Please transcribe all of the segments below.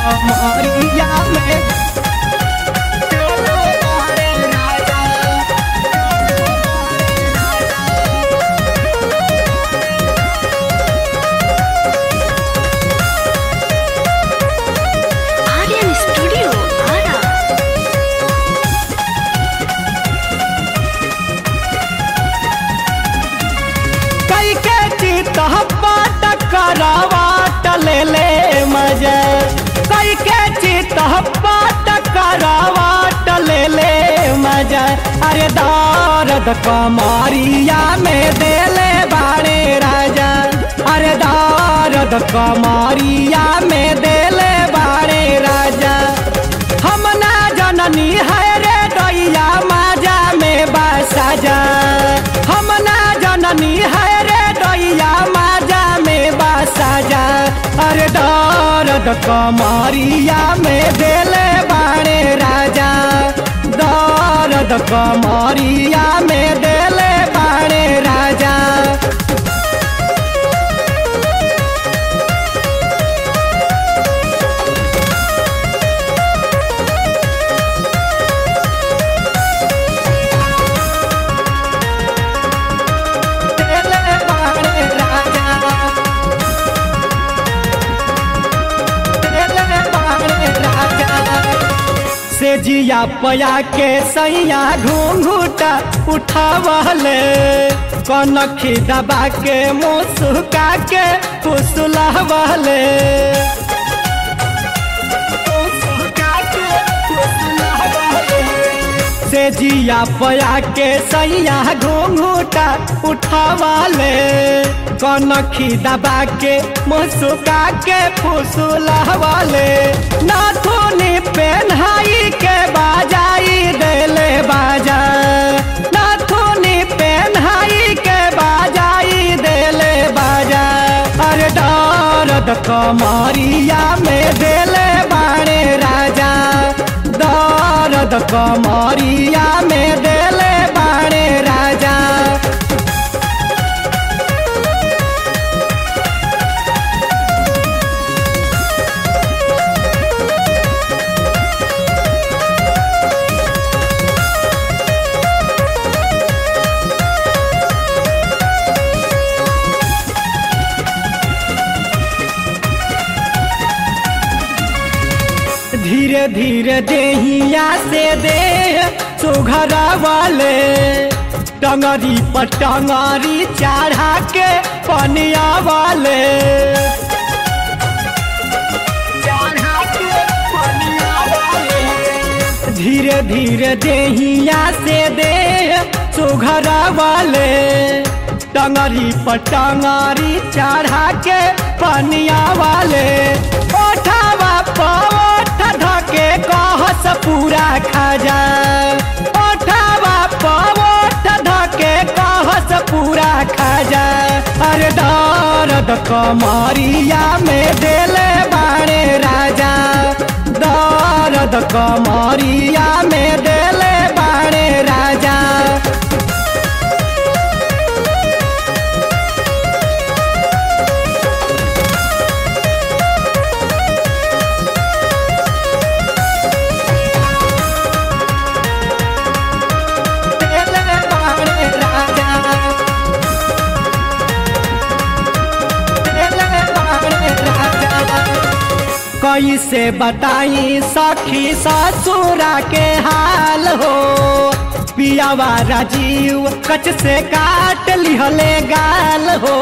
कमरिया में आर्यन स्टूडियो आरा। कई के चित पाट करावाट ले ले मजा कई के चित पाट करावाट ले ले मजा अरे दर्द कमरिया में देले बाड़े राजा अरे दर्द कमरिया में देले बाड़े राजा हम ना जननी है रे दैया माजा में बसा जा हम ना जननी है रे दैया माजा में बसा जा अरे दर्द कमरिया में देले बाड़े राजा दर्द कमरिया में देले बाड़े राजा से जिया पया के सैया घूंघूटा उठावले कनखी दबा के मुस्का के फुसलावले से जिया पया के सैया घूंघूटा उठावले कनखी दबा के मुस्का के फुसलावले नाथुनी पेन्हाई के बाजाई देले बाजा नाथुनी पेन्हाई के बाजाई देले बाजा अरे दर्द कमरिया में देले बाड़े राजा दर्द कमरिया में देले बाड़े राजा धीरे धीरे देहिया से दे सुघरा वाले टंगरी पर टंगरी चढ़ा के पनिया वाले धीरे धीरे देहिया से दे सुघरा वाले टंगरी पर टंगरी चढ़ा के पनिया वाले ओठावा पवठ धके कहस पूरा खाजा ओठावा पवठ धके कहस पूरा खाजा अरे दर्द कमरिया में देले बाड़े राजा दर्द कमरिया में देले बाड़े राजा कैसे बताई सखी ससुरा के हाल हो पियावा राजीव कच से काट लिहले गाल हो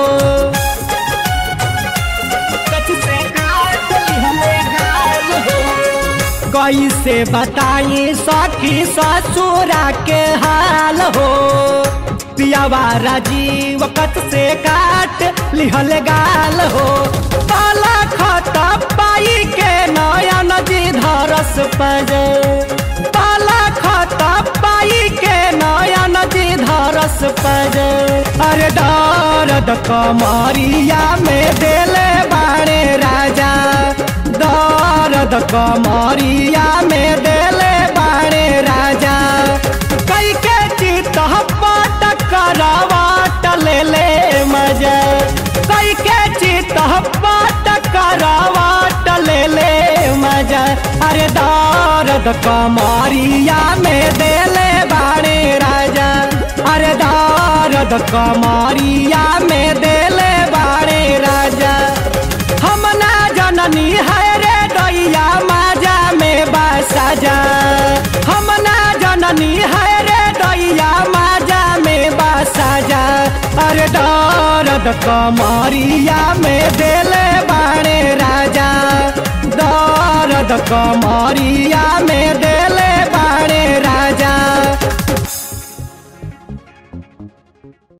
कच से काट लिहले गाल हो कैसे बताई सखी ससुरा के हाल हो पियावा राजीव कच से काट लिहले गाल हो पाला खता पाई के नयन जी धरस पज पाला खता पाई के नयन जी धरस पज अरे दर्द कमरिया में देले बाड़े राजा दर्द कमरिया में देले बाड़े राजा कई के चित पाट करावाट ले ले मजा कई के चित पाट करावाट ले ले मजा। अरे दर्द कमरिया में देले बाड़े राजा, अरे दर्द कमरिया में देले बाड़े राजा। हम ना जननी है रे दैया मजा में बसा जा, हम ना जननी है रे दैया मजा में बसा जा। अरे दर्द कमरिया में देले बाड़े राजा, दर्द कमरिया